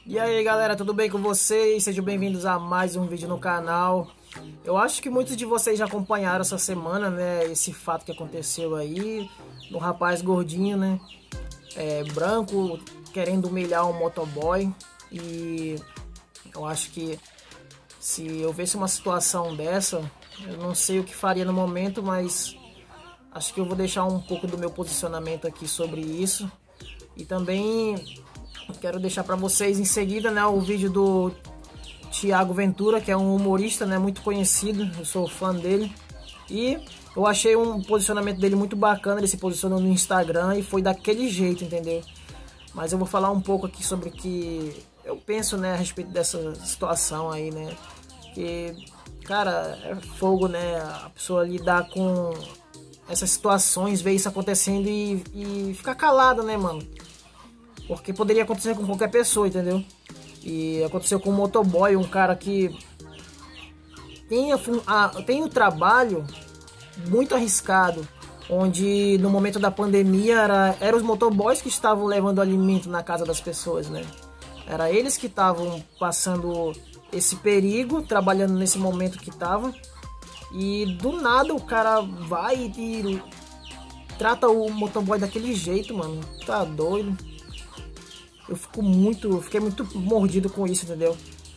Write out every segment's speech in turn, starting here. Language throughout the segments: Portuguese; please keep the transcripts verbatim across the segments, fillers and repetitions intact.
E aí galera, tudo bem com vocês? Sejam bem-vindos a mais um vídeo no canal. Eu acho que muitos de vocês já acompanharam essa semana, né, esse fato que aconteceu aí, do rapaz gordinho, né, é, branco, querendo humilhar um motoboy. E eu acho que se eu visse uma situação dessa, eu não sei o que faria no momento, mas acho que eu vou deixar um pouco do meu posicionamento aqui sobre isso. E também quero deixar para vocês em seguida, né, o vídeo do Thiago Ventura, que é um humorista, né, muito conhecido. Eu sou fã dele e eu achei um posicionamento dele muito bacana. Ele se posicionou no Instagram e foi daquele jeito, entendeu? Mas eu vou falar um pouco aqui sobre o que eu penso, né, a respeito dessa situação aí, né? Que, cara, é fogo, né? A pessoa lidar com essas situações, ver isso acontecendo e, e ficar calado, né, mano? Porque poderia acontecer com qualquer pessoa, entendeu? E aconteceu com um motoboy, um cara que tem, a, a, tem um trabalho muito arriscado, onde no momento da pandemia era, era os motoboys que estavam levando alimento na casa das pessoas, né? Era eles que estavam passando esse perigo, trabalhando nesse momento que estavam. E do nada o cara vai e trata o motoboy daquele jeito, mano. Tá doido. Eu fico muito, fiquei muito mordido com isso, entendeu?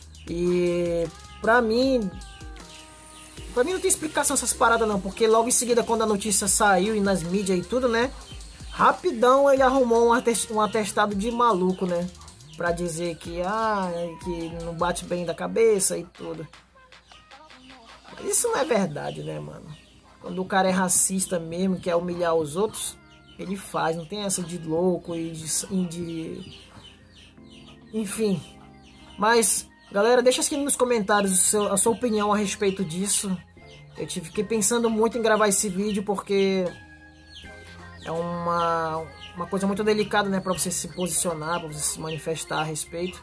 E pra mim, pra mim não tem explicação essas paradas não, porque logo em seguida quando a notícia saiu e nas mídias e tudo, né? Rapidão ele arrumou um atestado de maluco, né? Pra dizer que, ah, que não bate bem da cabeça e tudo. Isso não é verdade, né, mano? Quando o cara é racista mesmo, quer humilhar os outros, ele faz, não tem essa de louco e de... de... Enfim, mas, galera, deixa aqui nos comentários o seu, a sua opinião a respeito disso. Eu tive, fiquei pensando muito em gravar esse vídeo porque é uma, uma coisa muito delicada, né, pra você se posicionar, pra você se manifestar a respeito.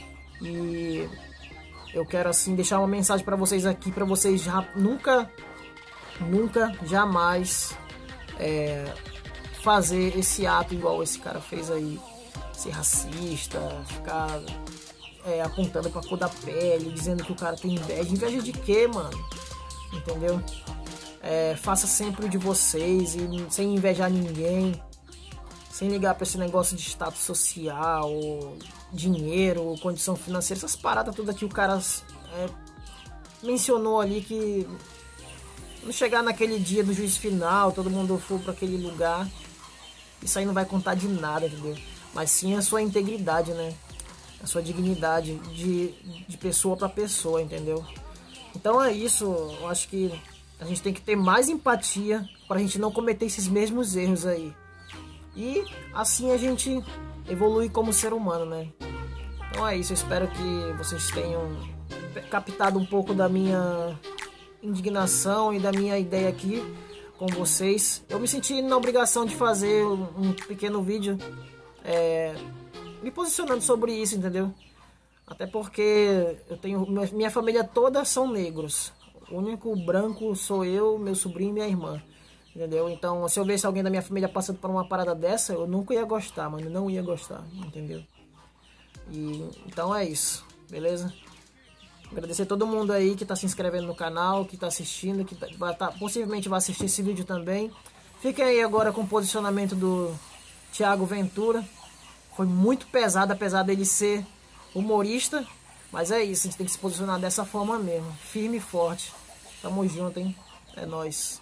E eu quero, assim, deixar uma mensagem pra vocês aqui, pra vocês já, nunca, nunca, jamais é, fazer esse ato igual esse cara fez aí. Ser racista, ficar é, apontando pra cor da pele, dizendo que o cara tem inveja. Inveja de quê, mano? Entendeu? É, faça sempre o de vocês e sem invejar ninguém, sem ligar pra esse negócio de status social, dinheiro, condição financeira, essas paradas todas que o cara é, mencionou ali, que quando chegar naquele dia do juízo final, todo mundo for pra aquele lugar, isso aí não vai contar de nada, entendeu? Mas sim a sua integridade, né? A sua dignidade de, de pessoa para pessoa, entendeu? Então é isso. Eu acho que a gente tem que ter mais empatia para a gente não cometer esses mesmos erros aí. E assim a gente evolui como ser humano, né? Então é isso. Eu espero que vocês tenham captado um pouco da minha indignação e da minha ideia aqui com vocês. Eu me senti na obrigação de fazer um pequeno vídeo É, me posicionando sobre isso, entendeu? Até porque eu tenho, minha família toda são negros. O único branco sou eu, meu sobrinho e minha irmã, entendeu? Então, se eu visse alguém da minha família passando por uma parada dessa, eu nunca ia gostar, mano, não ia gostar, entendeu? E então é isso, beleza? Agradecer a todo mundo aí que tá se inscrevendo no canal, que tá assistindo, que tá, vai tá, possivelmente vai assistir esse vídeo também. Fiquem aí agora com o posicionamento do Thiago Ventura. Foi muito pesado, apesar dele ser humorista. Mas é isso, a gente tem que se posicionar dessa forma mesmo. Firme e forte. Tamo junto, hein? É nóis.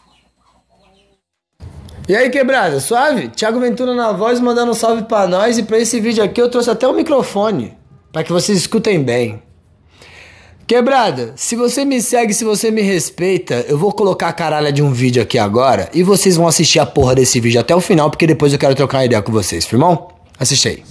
E aí, quebrada, suave? Thiago Ventura na voz, mandando um salve pra nós. E pra esse vídeo aqui eu trouxe até o microfone, pra que vocês escutem bem. Quebrada, se você me segue, se você me respeita, eu vou colocar a caralha de um vídeo aqui agora e vocês vão assistir a porra desse vídeo até o final, porque depois eu quero trocar uma ideia com vocês, firmão? Assiste aí.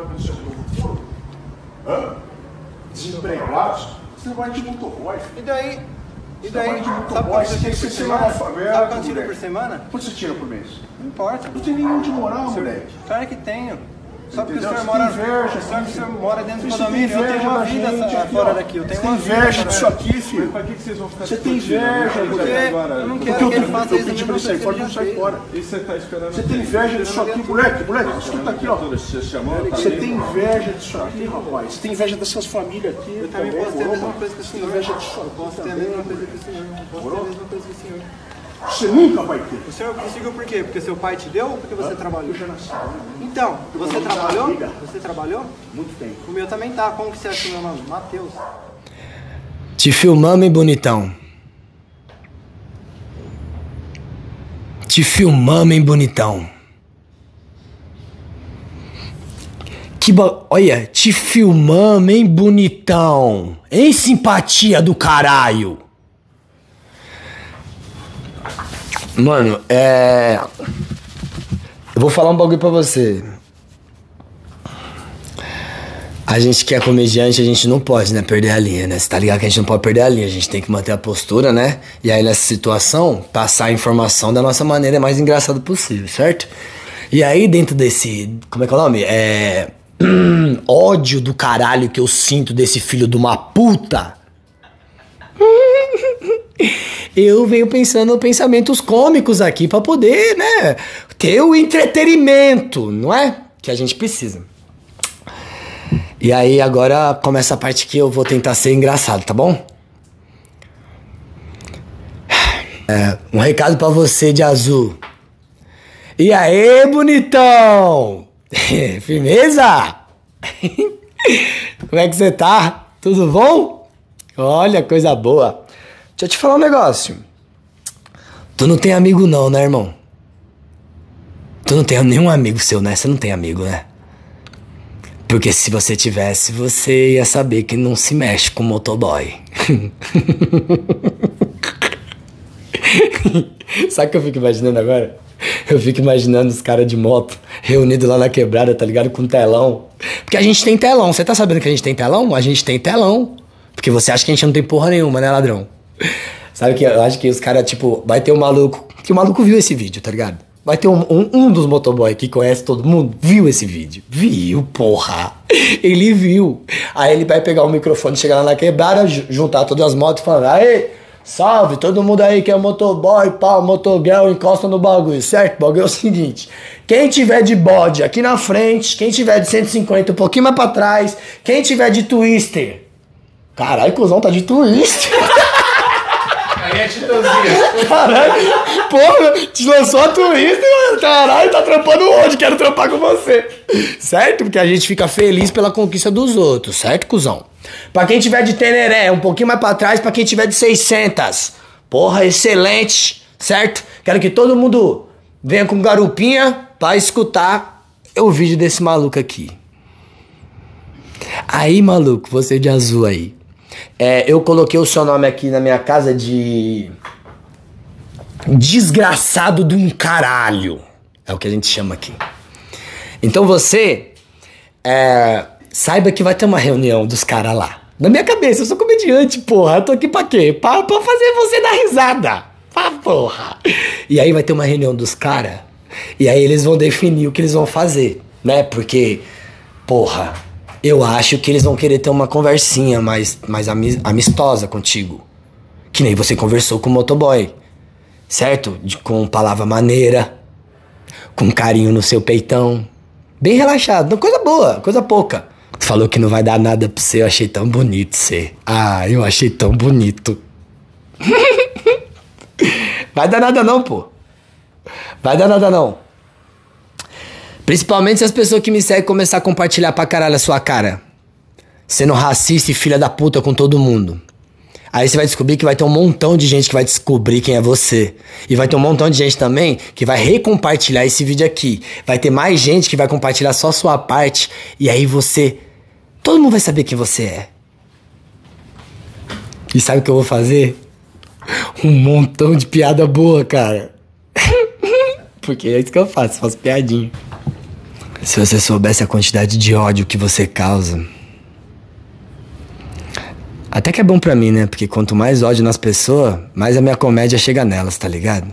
Hã? Desempregados? Você vai de motoboy. E daí? E daí? Você vai de Sabe motoboy, quanto você você tem que tira por ser lá na semana? favela. Sabe quanto tira moleque. por semana? Quanto você tira por mês? Não importa. Não tem nenhum de moral, Seu- moleque. Claro que tenho. Só porque o Entendeu? senhor Você mora, tem inveja, só que o senhor mora dentro do Você condomínio, tem eu tenho inveja uma da vida gente essa- aqui, fora ó. daqui, eu tenho Você uma tem vida. inveja fora disso daqui. aqui, filho. Pra que que vocês vão ficar Você tem discutindo, né? inveja, Porque moleque. agora- eu não Porque quero eu, que ele eu, faça eu isso pedi na pra ele sair mesma fora, não frente sai que ele fora. E você tá esperando Você o tem quê? inveja disso aqui, moleque, moleque, escuta aqui, ó. Você chamou, tá Você ali? tem inveja disso aqui, rapaz. Você tem inveja dessas famílias aqui. Eu também posso ter a mesma coisa que o senhor. Inveja disso Eu aqui posso ter a também. mesma coisa que o senhor. Eu posso ter a mesma coisa que o senhor. Você nunca vai ter. O senhor conseguiu por quê? Porque seu pai te deu ou porque você trabalhou? Eu já nasci. Então, você trabalhou? amiga. Você trabalhou? Muito tempo. O meu também tá. Como que você acha o meu nome? Matheus. Te filmamos, hein, bonitão? Te filmamos, hein, bonitão? Que bo... Olha, te filmamos, hein, bonitão? Hein, simpatia do caralho? Mano, é... Eu vou falar um bagulho pra você. A gente que é comediante, a gente não pode, né, perder a linha, né? Você tá ligado que a gente não pode perder a linha, a gente tem que manter a postura, né? E aí, nessa situação, passar a informação da nossa maneira mais engraçada possível, certo? E aí, dentro desse... Como é que é o nome? É... ódio do caralho que eu sinto desse filho de uma puta... Eu venho pensando pensamentos cômicos aqui pra poder, né, ter o entretenimento, não é? Que a gente precisa. E aí agora começa a parte que eu vou tentar ser engraçado, tá bom? É, um recado pra você de azul. E aí, bonitão? Firmeza? Como é que você tá? Tudo bom? Olha, coisa boa. Deixa eu te falar um negócio. Tu não tem amigo não, né, irmão? Tu não tem nenhum amigo seu, né? Você não tem amigo, né? Porque se você tivesse, você ia saber que não se mexe com motoboy. Sabe o que eu fico imaginando agora? Eu fico imaginando os caras de moto reunidos lá na quebrada, tá ligado? Com telão. Porque a gente tem telão. Você tá sabendo que a gente tem telão? A gente tem telão. Porque você acha que a gente não tem porra nenhuma, né, ladrão? Sabe que eu acho que os caras, tipo, vai ter um maluco... Que o maluco viu esse vídeo, tá ligado? Vai ter um, um, um dos motoboy que conhece todo mundo, viu esse vídeo. Viu, porra. Ele viu. Aí ele vai pegar o microfone, chegar lá na quebrada, juntar todas as motos e falar: aê, salve, todo mundo aí que é motoboy, pau, motogirl, encosta no bagulho, certo? O bagulho é o seguinte: quem tiver de bode aqui na frente, quem tiver de cento e cinquenta um pouquinho mais pra trás, quem tiver de twister... Caralho, cuzão, tá de twister. Aí é titãzinha. Caralho, porra, te lançou a twister, mano. Caralho, tá trampando onde? Quero trampar com você. Certo? Porque a gente fica feliz pela conquista dos outros, certo, cuzão? Pra quem tiver de Teneré, um pouquinho mais pra trás, pra quem tiver de seiscentos. Porra, excelente, certo? Quero que todo mundo venha com garupinha pra escutar o vídeo desse maluco aqui. Aí, maluco, você de azul aí. É, eu coloquei o seu nome aqui na minha casa de... desgraçado de um caralho. É o que a gente chama aqui. Então você... É, saiba que vai ter uma reunião dos caras lá. Na minha cabeça, eu sou comediante, porra. Eu tô aqui pra quê? Pra, pra fazer você dar risada. Pra porra. E aí vai ter uma reunião dos caras. E aí eles vão definir o que eles vão fazer, né? Porque, porra... Eu acho que eles vão querer ter uma conversinha mais, mais amistosa contigo. Que nem você conversou com o motoboy. Certo? De, com palavra maneira. Com carinho no seu peitão. Bem relaxado. Coisa boa, coisa pouca. Falou que não vai dar nada pra você. Eu achei tão bonito você. Ah, eu achei tão bonito. Vai dar nada não, pô. Vai dar nada não. Principalmente se as pessoas que me seguem começar a compartilhar pra caralho a sua cara. Sendo racista e filha da puta com todo mundo. Aí você vai descobrir que vai ter um montão de gente que vai descobrir quem é você. E vai ter um montão de gente também que vai recompartilhar esse vídeo aqui. Vai ter mais gente que vai compartilhar só a sua parte. E aí você... todo mundo vai saber quem você é. E sabe o que eu vou fazer? Um montão de piada boa, cara. Porque é isso que eu faço, faço piadinha. Se você soubesse a quantidade de ódio que você causa... Até que é bom pra mim, né? Porque quanto mais ódio nas pessoas, mais a minha comédia chega nelas, tá ligado?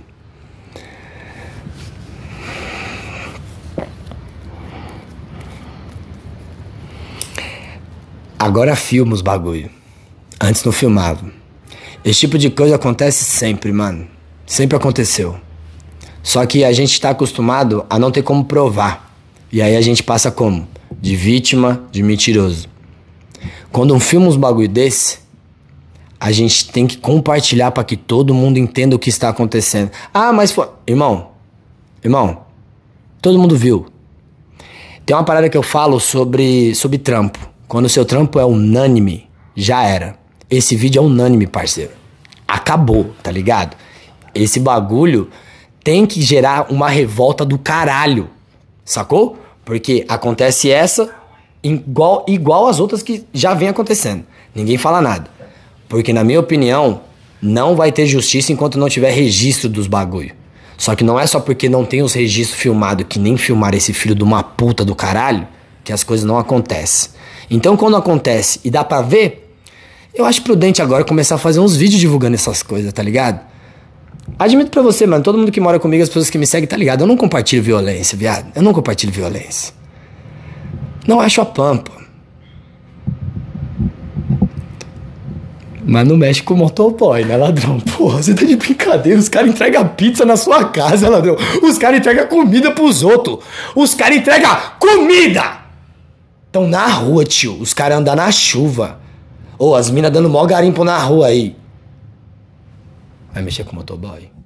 Agora filma os bagulho. Antes não filmava. Esse tipo de coisa acontece sempre, mano. Sempre aconteceu. Só que a gente tá acostumado a não ter como provar. E aí a gente passa como? De vítima, de mentiroso. Quando um filma uns bagulho desse, a gente tem que compartilhar pra que todo mundo entenda o que está acontecendo. Ah, mas foi... Irmão, irmão, todo mundo viu. Tem uma parada que eu falo sobre, sobre trampo. Quando o seu trampo é unânime, já era. Esse vídeo é unânime, parceiro. Acabou, tá ligado? Esse bagulho tem que gerar uma revolta do caralho. Sacou? Porque acontece essa igual, igual as outras que já vem acontecendo. Ninguém fala nada. Porque, na minha opinião, não vai ter justiça enquanto não tiver registro dos bagulho. Só que não é só porque não tem os registros filmados, que nem filmaram esse filho de uma puta do caralho, que as coisas não acontecem. Então, quando acontece e dá pra ver, eu acho prudente agora começar a fazer uns vídeos divulgando essas coisas, tá ligado? Admito pra você, mano, todo mundo que mora comigo, as pessoas que me seguem, tá ligado? Eu não compartilho violência, viado. Eu não compartilho violência. Não acho a pampa. Mas não mexe com o motoboy, né, ladrão? Porra, você tá de brincadeira. Os caras entregam pizza na sua casa, ladrão. Os caras entregam comida pros outros. Os caras entregam comida! Tão na rua, tio. Os caras andam na chuva. Ô, as minas dando mó garimpo na rua aí. Vai mexer com o motoboy?